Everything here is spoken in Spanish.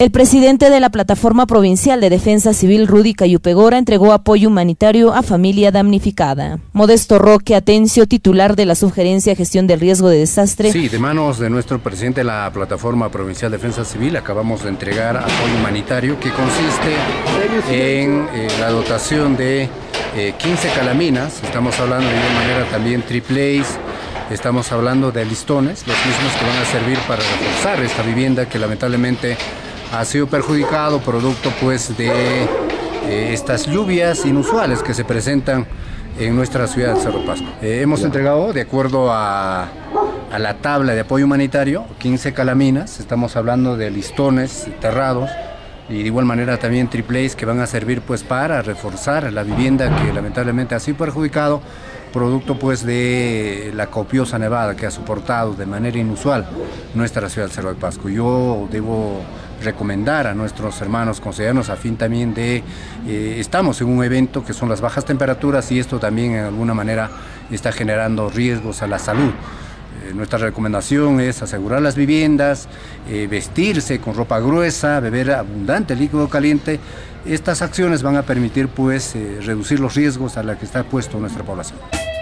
El presidente de la Plataforma Provincial de Defensa Civil, Rudy Cayupegora, entregó apoyo humanitario a familia damnificada. Modesto Roque Atencio, titular de la Subgerencia Gestión del Riesgo de Desastre. Sí, de manos de nuestro presidente de la Plataforma Provincial de Defensa Civil, acabamos de entregar apoyo humanitario que consiste en la dotación de 15 calaminas, estamos hablando de manera también triples. Estamos hablando de listones, los mismos que van a servir para reforzar esta vivienda que lamentablemente ha sido perjudicado producto pues de estas lluvias inusuales que se presentan en nuestra ciudad de Cerro Pasco. Hemos entregado, de acuerdo a la tabla de apoyo humanitario, 15 calaminas, estamos hablando de listones terrados y de igual manera también triples que van a servir pues para reforzar la vivienda que lamentablemente ha sido perjudicado producto pues de la copiosa nevada que ha soportado de manera inusual nuestra ciudad de Cerro de Pasco. Yo debo recomendar a nuestros hermanos consejeros a fin también de, estamos en un evento que son las bajas temperaturas y esto también en alguna manera está generando riesgos a la salud. Nuestra recomendación es asegurar las viviendas, vestirse con ropa gruesa, beber abundante líquido caliente. Estas acciones van a permitir pues reducir los riesgos a los que está puesto nuestra población.